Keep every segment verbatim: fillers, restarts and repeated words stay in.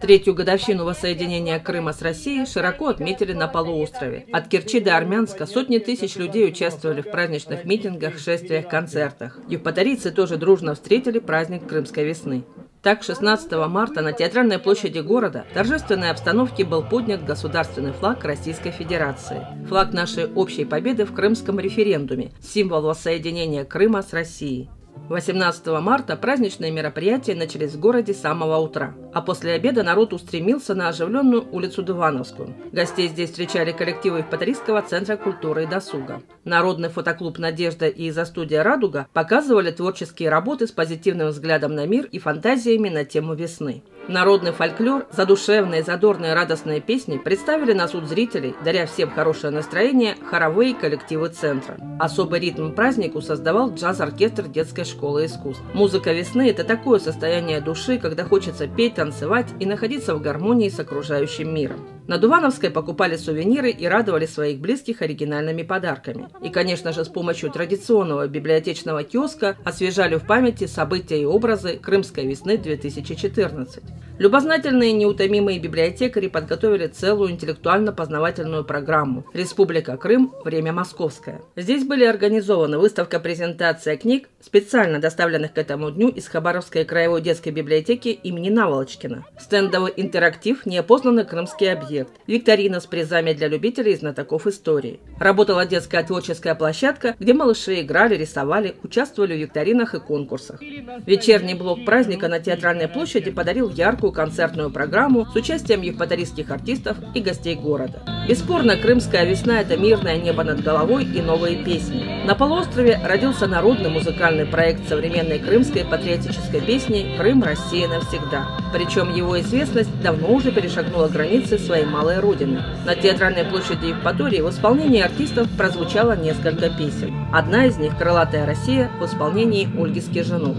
Третью годовщину воссоединения Крыма с Россией широко отметили на полуострове. От Керчи до Армянска сотни тысяч людей участвовали в праздничных митингах, шествиях, концертах. Евпаторийцы тоже дружно встретили праздник Крымской весны. Так, шестнадцатого марта на театральной площади города в торжественной обстановке был поднят государственный флаг Российской Федерации. Флаг нашей общей победы в крымском референдуме, символ воссоединения Крыма с Россией. восемнадцатого марта праздничные мероприятия начались в городе с самого утра, а после обеда народ устремился на оживленную улицу Дувановскую. Гостей здесь встречали коллективы Евпаторийского центра культуры и досуга. Народный фотоклуб «Надежда» и изо-студия «Радуга» показывали творческие работы с позитивным взглядом на мир и фантазиями на тему весны. Народный фольклор, задушевные, задорные, радостные песни представили на суд зрителей, даря всем хорошее настроение, хоровые коллективы центра. Особый ритм празднику создавал джаз-оркестр детской школы искусств. Музыка весны – это такое состояние души, когда хочется петь, танцевать и находиться в гармонии с окружающим миром. На Дувановской покупали сувениры и радовали своих близких оригинальными подарками. И, конечно же, с помощью традиционного библиотечного киоска освежали в памяти события и образы Крымской весны две тысячи четырнадцать. Любознательные и неутомимые библиотекари подготовили целую интеллектуально-познавательную программу «Республика Крым. Время московское». Здесь были организованы выставка-презентация книг, специально доставленных к этому дню из Хабаровской краевой детской библиотеки имени Наволочкина, стендовый интерактив «Неопознанный крымский объект», викторина с призами для любителей и знатоков истории. Работала детская творческая площадка, где малыши играли, рисовали, участвовали в викторинах и конкурсах. Вечерний блок праздника на Театральной площади подарил яркую концертную программу с участием евпаторийских артистов и гостей города. Бесспорно, крымская весна – это мирное небо над головой и новые песни. На полуострове родился народный музыкальный проект современной крымской патриотической песни «Крым, Россия навсегда». Причем его известность давно уже перешагнула границы своей малой родины. На Театральной площади Евпатории в исполнении артистов прозвучало несколько песен. Одна из них «Крылатая Россия» в исполнении Ольги Скиженок.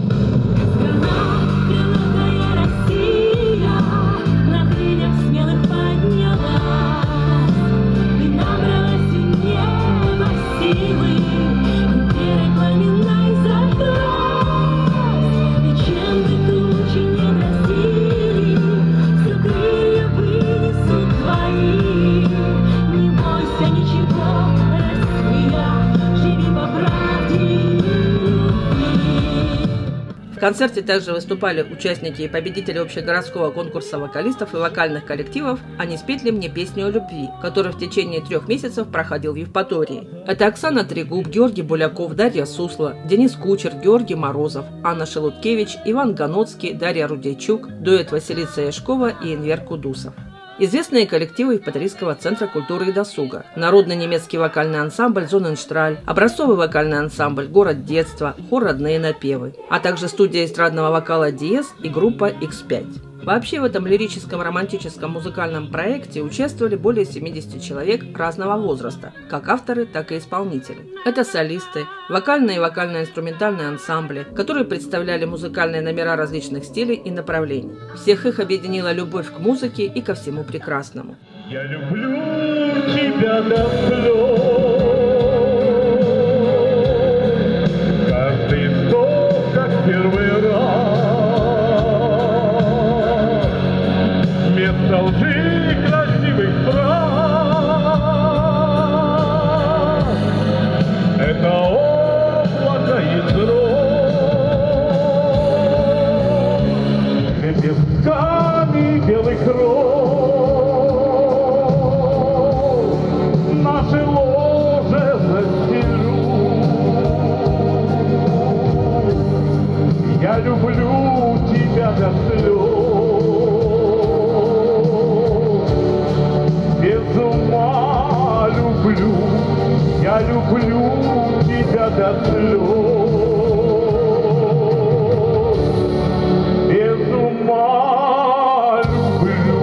В концерте также выступали участники и победители общегородского конкурса вокалистов и вокальных коллективов «Они спетли мне песню о любви», который в течение трех месяцев проходил в Евпатории. Это Оксана Трегуб, Георгий Буляков, Дарья Сусло, Денис Кучер, Георгий Морозов, Анна Шелудкевич, Иван Ганоцкий, Дарья Рудейчук, дуэт Василиса Яшкова и Энвер Кудусов. Известные коллективы Евпаторийского центра культуры и досуга, народный немецкий вокальный ансамбль «Зоненштраль», образцовый вокальный ансамбль «Город детства», хор «Родные напевы», а также студия эстрадного вокала «Диез» и группа икс пять. Вообще в этом лирическом романтическом музыкальном проекте участвовали более семидесяти человек разного возраста, как авторы, так и исполнители. Это солисты, вокальные и вокально-инструментальные ансамбли, которые представляли музыкальные номера различных стилей и направлений. Всех их объединила любовь к музыке и ко всему прекрасному. Я люблю тебя до слез, каждый вздох, как первый раз. Вместо лжи красивых фраз это облако из роз, лепестками белых роз наши ложе застелю. Я люблю тебя до слез, я люблю тебя до слез, без ума люблю.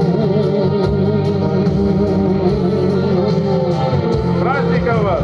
С праздником вас!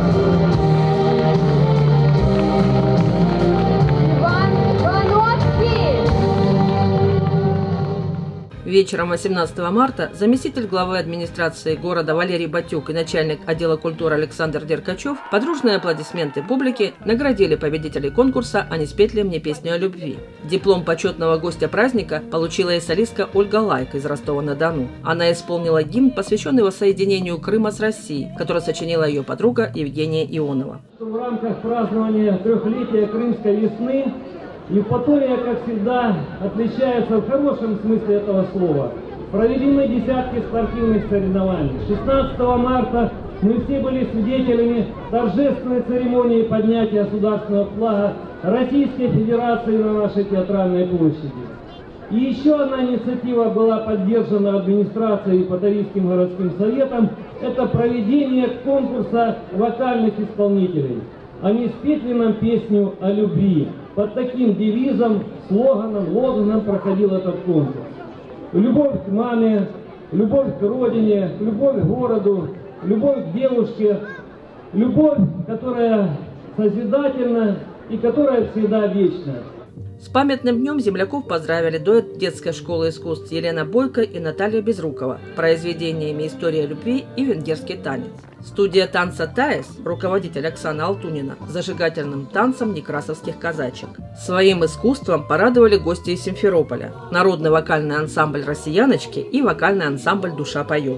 Вечером восемнадцатого марта заместитель главы администрации города Валерий Батюк и начальник отдела культуры Александр Деркачев под дружные аплодисменты публики наградили победителей конкурса «А не спеть ли мне песню о любви?». Диплом почетного гостя праздника получила и солистка Ольга Лайк из Ростова-на-Дону. Она исполнила гимн, посвященный воссоединению Крыма с Россией, который сочинила ее подруга Евгения Ионова. В рамках празднования трехлетия Крымской весны Евпатория, как всегда, отличается в хорошем смысле этого слова. Проведены десятки спортивных соревнований. шестнадцатого марта мы все были свидетелями торжественной церемонии поднятия государственного флага Российской Федерации на нашей театральной площади. И еще одна инициатива была поддержана администрацией и Евпаторийским городским советом. Это проведение конкурса вокальных исполнителей. Они спели нам песню о любви. Под таким девизом, слоганом, лозунгом проходил этот конкурс. Любовь к маме, любовь к родине, любовь к городу, любовь к девушке, любовь, которая созидательна и которая всегда вечна. С памятным днем земляков поздравили дуэт детской школы искусств Елена Бойко и Наталья Безрукова произведениями «История любви» и «Венгерский танец». Студия танца «Таис», руководитель Оксана Алтунина, зажигательным танцем некрасовских казачек. Своим искусством порадовали гости из Симферополя, народный вокальный ансамбль «Россияночки» и вокальный ансамбль «Душа поет».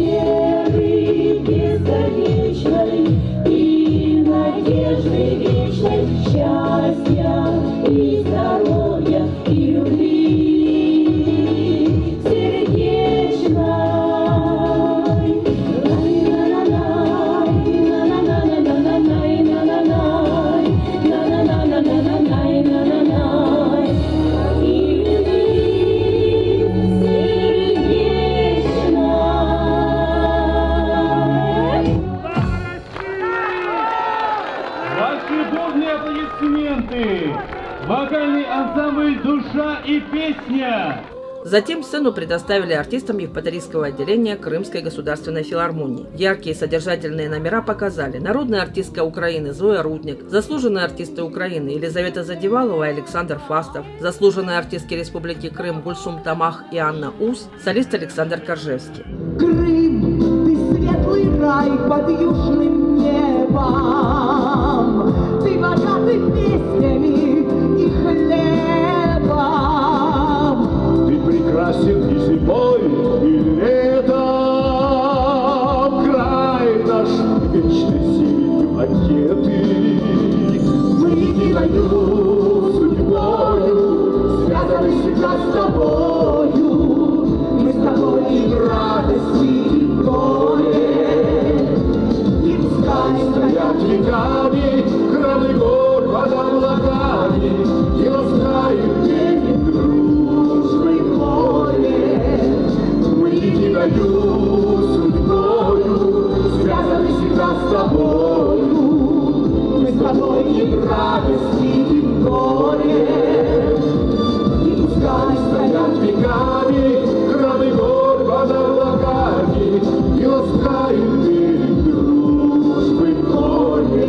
И здоровья, и любви сердечной. Ваши бурные аплодисменты! Вокальный ансамбль «Душа и песня». Затем сцену предоставили артистам Евпаторийского отделения Крымской государственной филармонии. Яркие содержательные номера показали народная артистка Украины Зоя Рудник, заслуженные артисты Украины Елизавета Задевалова и Александр Фастов, заслуженные артистки Республики Крым Гульсум Тамах и Анна Ус, солист Александр Коржевский. Крым, ты светлый рай под южным небом, ты богатый песнями и хлебом. Ты прекрасен и зимой, и летом. Край наш вечной силою одетый. Мы единою судьбою связаны сейчас с тобою. Мы с тобой и в радости, и в горе. И пускай Стоят веками храмы гор под облаками и ласкают дети дружной горе. Мы единою судьбою связаны всегда с тобою. Мы с тобой и в радости, и в горе. И пускай стоят веками храмы гор под облаками и ласкают дети дружбой горе.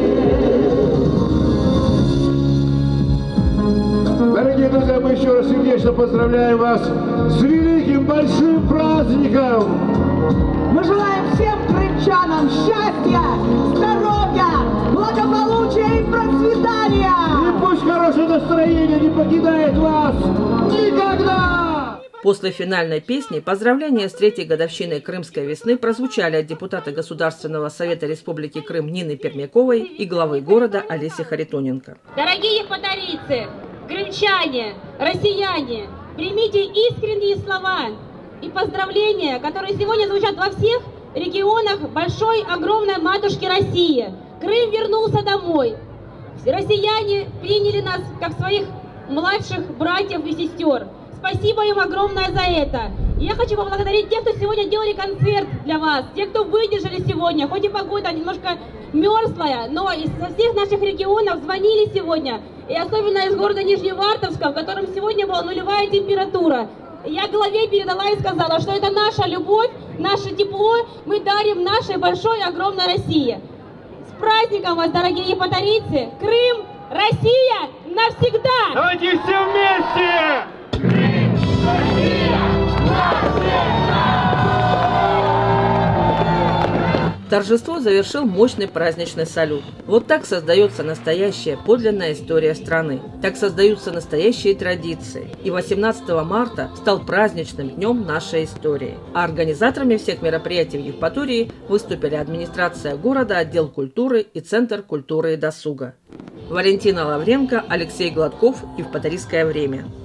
Дорогие друзья, мы еще раз сердечно поздравляем вас с великим большим праздником! Мы желаем всем крымчанам счастья, здоровья, благополучия и процветания! И пусть хорошее настроение не покидает вас никогда! После финальной песни поздравления с третьей годовщиной Крымской весны прозвучали от депутата Государственного совета Республики Крым Нины Пермяковой и главы города Олеси Харитоненко. Дорогие евпаторийцы, крымчане, россияне, примите искренние слова и поздравления, которые сегодня звучат во всех регионах большой, огромной матушки России. Крым вернулся домой. Россияне приняли нас как своих младших братьев и сестер. Спасибо им огромное за это. Я хочу поблагодарить тех, кто сегодня делали концерт для вас, тех, кто выдержали сегодня, хоть и погода немножко мерзлая, но из всех наших регионов звонили сегодня, и особенно из города Нижневартовска, в котором сегодня была нулевая температура. Я главе передала и сказала, что это наша любовь, наше тепло мы дарим нашей большой, огромной России. С праздником вас, дорогие евпаторийцы! Крым, Россия навсегда! Давайте все вместе! Крым, Россия! Торжество завершил мощный праздничный салют. Вот так создается настоящая подлинная история страны. Так создаются настоящие традиции. И восемнадцатого марта стал праздничным днем нашей истории. А организаторами всех мероприятий в Евпатории выступили администрация города, отдел культуры и Центр культуры и досуга. Валентина Лавренко, Алексей Гладков, Евпаторийское время.